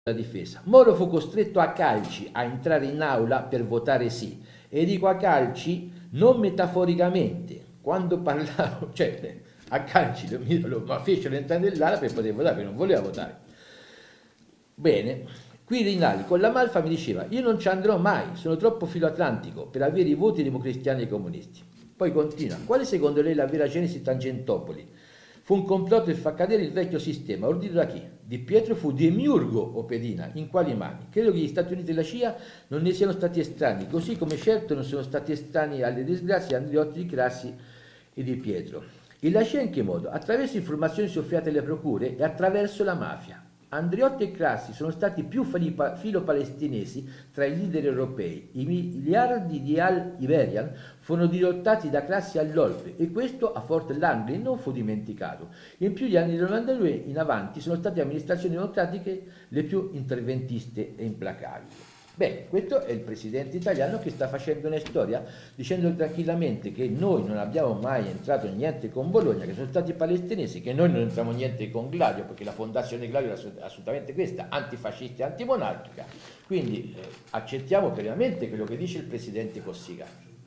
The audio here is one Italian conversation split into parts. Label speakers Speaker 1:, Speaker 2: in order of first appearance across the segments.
Speaker 1: difesa. Moro fu costretto a calci a entrare in aula per votare sì, e dico a calci non metaforicamente, quando parlavo, cioè a calci ma fecero entrare nell'aula per poter votare, perché non voleva votare. Bene, qui Rinaldi con la Malfa mi diceva io non ci andrò mai, sono troppo filoatlantico per avere i voti democristiani e comunisti. Poi continua, quale secondo lei la vera genesi Tangentopoli? Fu un complotto per far cadere il vecchio sistema, ordito da chi? Di Pietro fu Demiurgo o Pedina? In quali mani? Credo che gli Stati Uniti e la CIA non ne siano stati estranei, così come certo non sono stati estranei alle disgrazie di Andreotti, di Crassi e di Pietro. E la CIA in che modo? Attraverso informazioni soffiate alle procure e attraverso la mafia. Andreotti e Crassi sono stati più filo-palestinesi tra i leader europei. I miliardi di Al-Iberian furono dirottati da Crassi all'Olpe e questo a Fort Langley non fu dimenticato. In più gli anni del 92 in avanti sono state amministrazioni democratiche le più interventiste e implacabili. Beh, questo è il presidente italiano che sta facendo una storia dicendo tranquillamente che noi non abbiamo mai entrato niente con Bologna, che sono stati i palestinesi, che noi non entriamo niente con Gladio, perché la fondazione Gladio era assolutamente questa, antifascista e antimonarchica. Quindi accettiamo pienamente quello che dice il presidente Cossiga.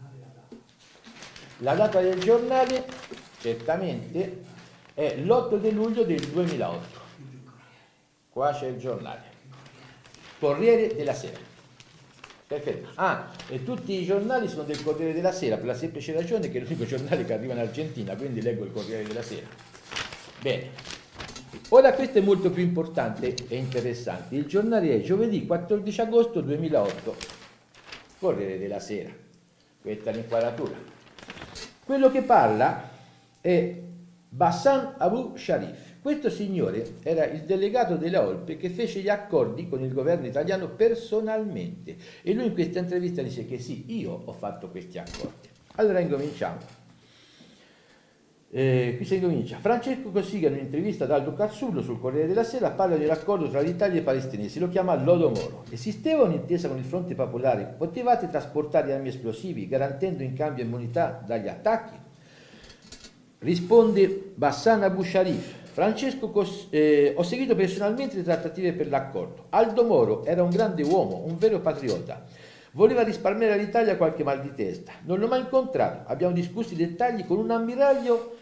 Speaker 1: La data del giornale certamente è l'8 luglio del 2008. Qua c'è il giornale. Corriere della Sera. Perfetto. E tutti i giornali sono del Corriere della Sera, per la semplice ragione che è l'unico giornale che arriva in Argentina, quindi leggo il Corriere della Sera. Bene. Ora questo è molto più importante e interessante. Il giornale è giovedì 14 agosto 2008. Corriere della Sera. Questa è l'inquadratura. Quello che parla è Bassam Abu Sharif. Questo signore era il delegato della Olpe che fece gli accordi con il governo italiano personalmente e lui in questa intervista dice che sì, io ho fatto questi accordi. Allora incominciamo. Qui si incomincia. Francesco Cossiga in un'intervista ad Aldo Cazzullo sul Corriere della Sera parla dell'accordo tra l'Italia e i palestinesi, lo chiama Lodo Moro. Esisteva un'intesa con il fronte popolare? Potevate trasportare armi esplosivi garantendo in cambio immunità dagli attacchi? Risponde Bassam Abu Sharif. Francesco, ho seguito personalmente le trattative per l'accordo. Aldo Moro era un grande uomo, un vero patriota. Voleva risparmiare all'Italia qualche mal di testa. Non l'ho mai incontrato. Abbiamo discusso i dettagli con un ammiraglio,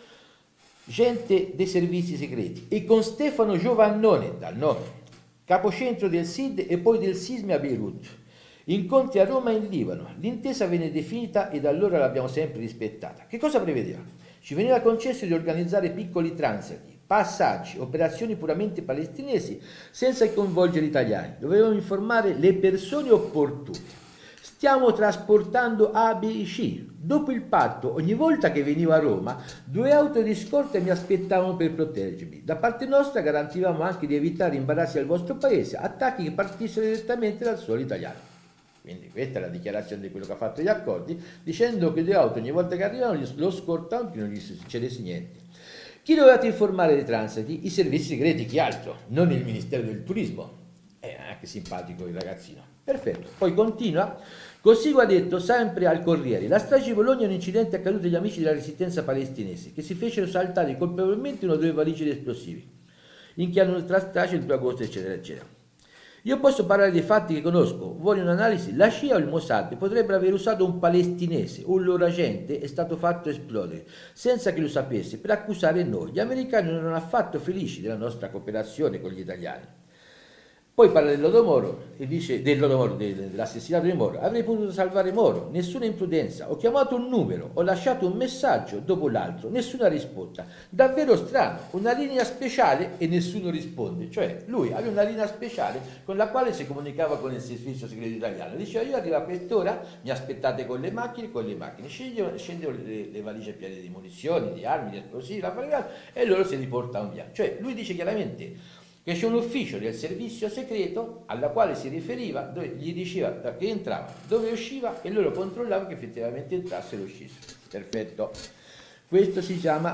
Speaker 1: gente dei servizi segreti, e con Stefano Giovannone, dal nome, capocentro del SID e poi del sisma a Beirut. Incontri a Roma e in Libano. L'intesa venne definita e da allora l'abbiamo sempre rispettata. Che cosa prevedeva? Ci veniva concesso di organizzare piccoli transiti, passaggi, operazioni puramente palestinesi senza coinvolgere gli italiani. Dovevamo informare le persone opportune. Stiamo trasportando A, B, C. Dopo il patto, ogni volta che venivo a Roma, 2 auto di scorta mi aspettavano per proteggermi. Da parte nostra garantivamo anche di evitare imbarazzi al vostro paese, attacchi che partissero direttamente dal suolo italiano. Quindi questa è la dichiarazione di quello che ha fatto gli accordi, dicendo che le auto ogni volta che arrivavano lo scortavano, che non gli succedesse niente. Chi doveva informare dei transiti? I servizi segreti, chi altro? Non il Ministero del Turismo. È anche simpatico il ragazzino. Perfetto. Poi continua. Cossiga ha detto sempre al Corriere, la strage di Bologna è un incidente accaduto agli amici della resistenza palestinese, che si fecero saltare colpevolmente 1 o 2 valigie di esplosivi, in che hanno strage il 2 agosto, eccetera, eccetera. Io posso parlare dei fatti che conosco, vuole un'analisi? La CIA o il Mossad potrebbero aver usato un palestinese, un loro agente è stato fatto esplodere, senza che lo sapesse, per accusare noi. Gli americani non erano affatto felici della nostra cooperazione con gli italiani. Poi parla del Lodo Moro e dice dell'assassinato di Moro. Avrei potuto salvare Moro, nessuna imprudenza. Ho chiamato un numero, ho lasciato un messaggio dopo l'altro, nessuna risposta. Davvero strano, una linea speciale e nessuno risponde. Cioè lui aveva una linea speciale con la quale si comunicava con il servizio segreto italiano. Diceva io arrivo a quest'ora, mi aspettate con le macchine, scendevo le valigie piene di munizioni, di armi, di esplosivi, e loro si riportano via. Cioè lui dice chiaramente che c'è un ufficio del servizio segreto alla quale si riferiva, dove gli diceva che entrava, dove usciva e loro controllavano che effettivamente entrasse e uscisse. Perfetto. Questo si chiama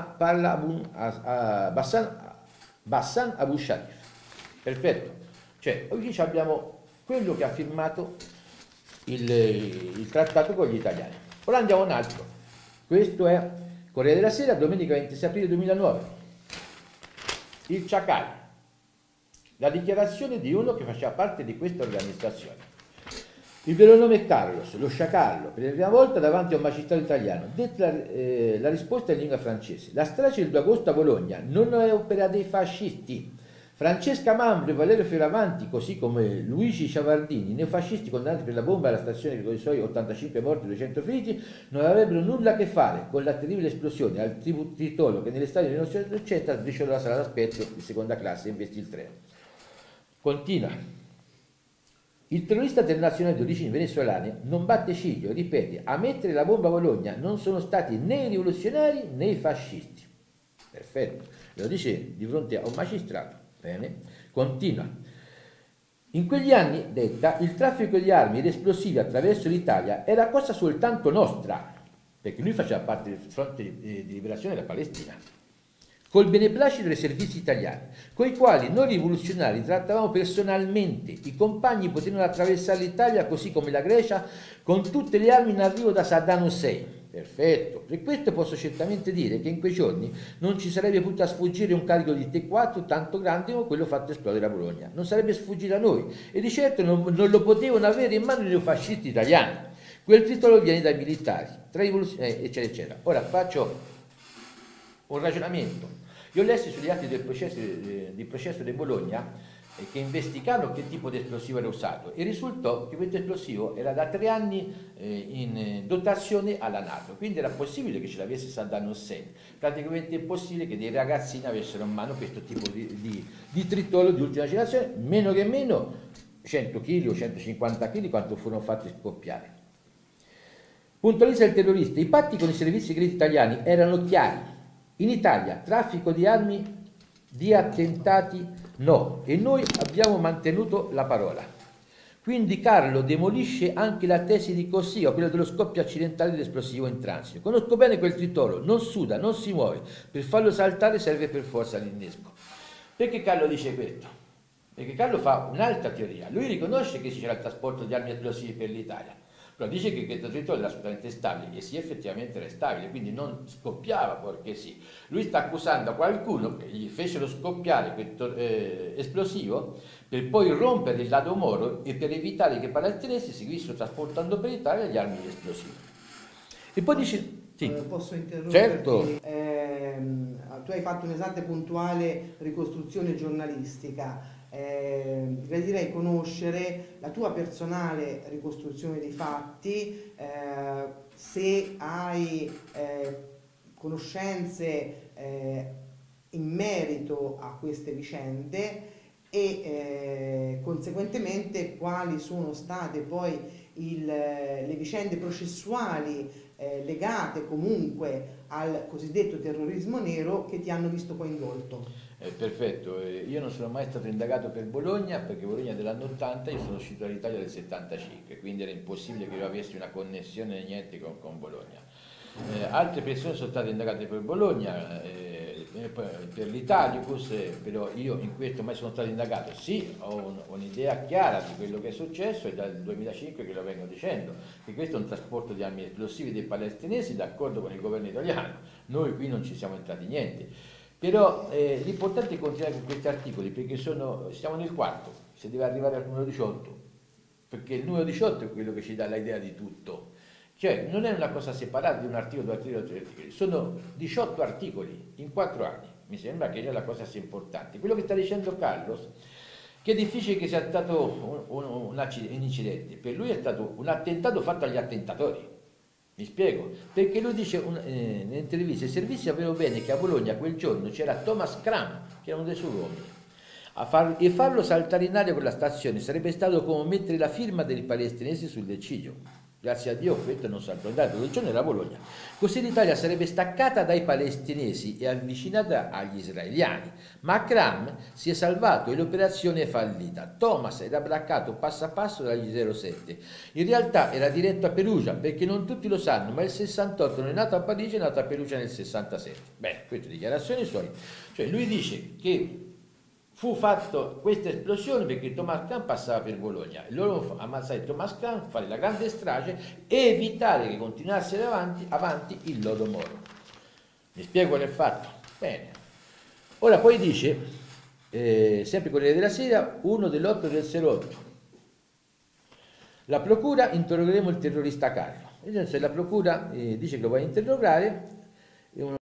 Speaker 1: Bassam Abu Sharif. Perfetto. Cioè, qui abbiamo quello che ha firmato il trattato con gli italiani. Ora andiamo a un altro. Questo è Corriere della Sera, domenica 26 aprile 2009. Il Ciacale. La dichiarazione di uno che faceva parte di questa organizzazione. Il vero nome è Carlos, lo sciacallo, per la prima volta davanti a un magistrato italiano. Detta la risposta in lingua francese. La strage del 2 agosto a Bologna non è opera dei fascisti. Francesca Mambro e Valerio Fioravanti, così come Luigi Ciavardini, neofascisti condannati per la bomba alla stazione con i suoi 85 morti e 200 feriti, non avrebbero nulla a che fare con la terribile esplosione al tritolo che nell'estate del 1980 sbriciolò la sala d'aspetto di seconda classe e investì il treno. Continua. Il terrorista internazionale di origini venezuelane non batte ciglio e ripete: a mettere la bomba a Bologna non sono stati né i rivoluzionari né i fascisti. Perfetto, lo dice di fronte a un magistrato. Bene, continua. In quegli anni, detta, il traffico di armi ed esplosivi attraverso l'Italia era cosa soltanto nostra, perché lui faceva parte del fronte di liberazione della Palestina, col beneplacito dei servizi italiani, coi quali noi rivoluzionari trattavamo personalmente. I compagni potevano attraversare l'Italia così come la Grecia con tutte le armi in arrivo da Saddam Hussein. Perfetto, per questo posso certamente dire che in quei giorni non ci sarebbe potuto sfuggire un carico di T4 tanto grande come quello fatto esplodere a Bologna. Non sarebbe sfuggito a noi e di certo non lo potevano avere in mano i neofascisti italiani. Quel titolo viene dai militari, tra rivoluzionari, eccetera, eccetera. Ora faccio un ragionamento. Io ho letto sugli atti del processo di Bologna che investigavano che tipo di esplosivo era usato e risultò che questo esplosivo era da 3 anni in dotazione alla NATO, quindi era possibile che ce l'avesse Saddam Hussein, praticamente impossibile che dei ragazzini avessero in mano questo tipo di tritolo di ultima generazione, meno che meno 100 kg o 150 kg quanto furono fatti scoppiare. Puntualizza il terrorista: i patti con i servizi segreti italiani erano chiari. In Italia traffico di armi, di attentati no, e noi abbiamo mantenuto la parola. Quindi Carlo demolisce anche la tesi di Cossiga, quella dello scoppio accidentale dell'esplosivo in transito. Conosco bene quel tritolo, non suda, non si muove, per farlo saltare serve per forza l'innesco. Perché Carlo dice questo? Perché Carlo fa un'altra teoria, lui riconosce che c'era il trasporto di armi esplosive per l'Italia, però dice che questo tritolo era assolutamente stabile, e sì, effettivamente era stabile, quindi non scoppiava perché sì. Lui sta accusando qualcuno che gli fecero scoppiare questo esplosivo per poi rompere il lato Moro e per evitare che i palestinesi seguissero trasportando per l'Italia gli armi esplosive. E poi dice... Sì.
Speaker 2: Posso interrompere?
Speaker 1: Certo.
Speaker 2: Tu hai fatto un'esatta e puntuale ricostruzione giornalistica. Gradirei conoscere la tua personale ricostruzione dei fatti, se hai conoscenze in merito a queste vicende e conseguentemente quali sono state poi le vicende processuali legate comunque al cosiddetto terrorismo nero che ti hanno visto coinvolto.
Speaker 1: Perfetto, io non sono mai stato indagato per Bologna perché Bologna è dell'anno 80, io sono uscito dall'Italia del 75, quindi era impossibile che io avessi una connessione niente con Bologna. Altre persone sono state indagate per Bologna, per l'Italicus, però io in questo mai sono stato indagato. Sì, ho un'idea chiara di quello che è successo e dal 2005 che lo vengo dicendo, che questo è un trasporto di armi esplosive dei palestinesi d'accordo con il governo italiano, noi qui non ci siamo entrati niente. Però l'importante è continuare con questi articoli perché siamo nel quarto, si deve arrivare al numero 18, perché il numero 18 è quello che ci dà l'idea di tutto. Cioè non è una cosa separata di un articolo, due articoli, tre articoli, sono 18 articoli in 4 anni, mi sembra che è la cosa sia importante. Quello che sta dicendo Carlos, che è difficile che sia stato un incidente, per lui è stato un attentato fatto agli attentatori. Mi spiego, perché lui dice nell'intervista: i servizi sapevano bene che a Bologna quel giorno c'era Thomas Kram, che era uno dei suoi uomini, e farlo saltare in aria con la stazione sarebbe stato come mettere la firma dei palestinesi sul decidio. Grazie a Dio questo non saltò in aria, quel giorno era Bologna. Così l'Italia sarebbe staccata dai palestinesi e avvicinata agli israeliani, ma Kram si è salvato e l'operazione è fallita. Thomas era braccato passo a passo dagli 07. In realtà era diretto a Perugia, perché non tutti lo sanno, ma il 68 non è nato a Parigi, è nato a Perugia nel 67. Bene, queste dichiarazioni sue. Cioè lui dice che fu fatto questa esplosione perché Thomas Kram passava per Bologna e loro ammazzare Thomas Kram, fare la grande strage e evitare che continuasse avanti il lodo Moro. Mi spiego qual è il fatto? Bene. Ora poi dice, sempre Corriere della Sera, 1 dell'8 del 08. La procura, interrogheremo il terrorista Carlo. La procura dice che lo vuole interrogare.